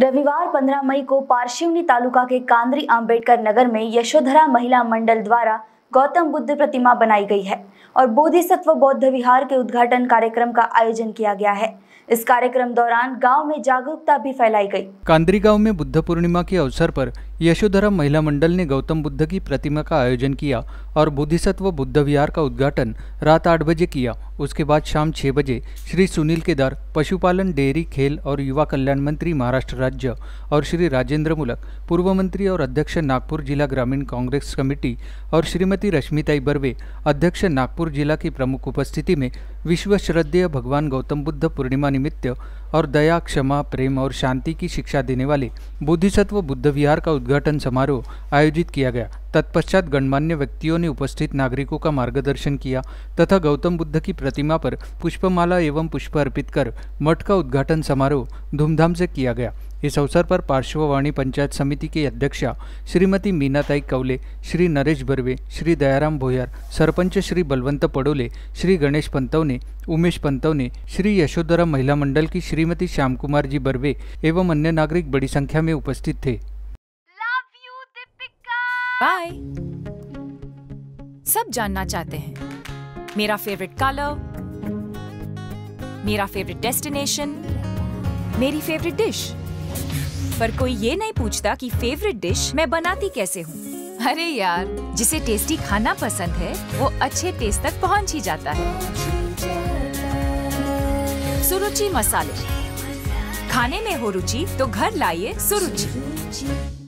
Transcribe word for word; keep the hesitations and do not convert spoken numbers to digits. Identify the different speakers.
Speaker 1: रविवार पंद्रह मई को पारशिवनी तालुका के कांद्री आंबेडकर नगर में यशोधरा महिला मंडल द्वारा गौतम बुद्ध प्रतिमा बनाई गई है और बोधिसत्व बौद्ध विहार के उद्घाटन कार्यक्रम का आयोजन किया गया है। इस कार्यक्रम दौरान गांव में जागरूकता भी फैलाई गई।
Speaker 2: कांद्री गांव में बुद्ध पूर्णिमा के अवसर पर यशोधरा महिला मंडल ने गौतम बुद्ध की प्रतिमा का आयोजन किया और बोधिसत्व बुद्ध विहार का उद्घाटन रात आठ बजे किया। उसके बाद शाम छह बजे श्री सुनील केदार पशुपालन, डेयरी, खेल और युवा कल्याण मंत्री महाराष्ट्र राज्य और श्री राजेंद्र मूलक पूर्व मंत्री और अध्यक्ष नागपुर जिला ग्रामीण कांग्रेस कमेटी और श्रीमती रश्मिताई बर्वे अध्यक्ष नागपुर जिला की प्रमुख उपस्थिति में विश्व श्रद्धेय भगवान गौतम बुद्ध पूर्णिमा निमित्त और दया, क्षमा, प्रेम और शांति की शिक्षा देने वाले बोधिसत्व बुद्ध विहार का उद्घाटन समारोह आयोजित किया गया। तत्पश्चात गणमान्य व्यक्तियों ने उपस्थित नागरिकों का मार्गदर्शन किया तथा गौतम बुद्ध की प्रतिमा पर पुष्पमाला एवं पुष्प अर्पित कर मठ का उद्घाटन समारोह धूमधाम से किया गया। इस अवसर पर पार्श्ववाणी पंचायत समिति के अध्यक्षा श्रीमती मीनाताई कवले, श्री नरेश बर्वे, श्री दयाराम भोयार, सरपंच श्री बलवंत पडोले, श्री गणेश पंतवने, उमेश पंतवने, श्री यशोधरा महिला मंडल की श्रीमती श्याम कुमार जी बर्वे एवं अन्य नागरिक बड़ी संख्या में उपस्थित थे।
Speaker 3: बाय। सब जानना चाहते हैं मेरा फेवरेट कलर, मेरा फेवरेट डेस्टिनेशन, मेरी फेवरेट डिश, पर कोई ये नहीं पूछता कि फेवरेट डिश मैं बनाती कैसे हूँ। अरे यार, जिसे टेस्टी खाना पसंद है वो अच्छे टेस्ट तक पहुँच ही जाता है। सुरुचि मसाले, खाने में हो रुचि तो घर लाइए सुरुचि।